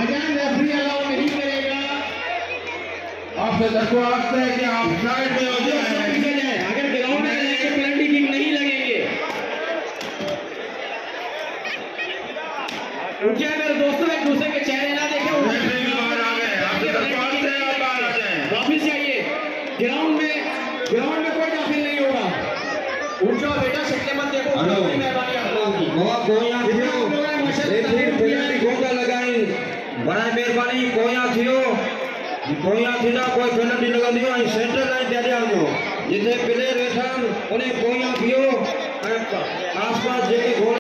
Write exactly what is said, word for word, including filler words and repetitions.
भाईजान referee allow नहीं करेगा। आपसे दरख्वास्त है कि आप साइड में हो जाए। अगर ग्राउंड में जाएंगे पेनल्टी किक नहीं लगेंगे। उनके मेरे दोस्तों एक दूसरे के चेहरे ना देखें। बाहर आ गए। आपसे दरख्वास्त है आप बाहर आ जाए। वापिस जाइए ग्राउंड में। ग्राउंड में कोई दाखिल नहीं होगा। उठ जाओ बेटा, शक्लें मत देखो। मेहरबानी आप लोगों की। बहुत कोया थियो रेफरी पेनल्टी गोंगा लगाई। बड़ा मेहरबानी कोया थियो। कोया थीना कोई पेनल्टी लगंदी हो। आई सेंटर लाइन दे दियो। जिथे प्लेयर वेठा उन्हें कोया थियो। आसपास जेके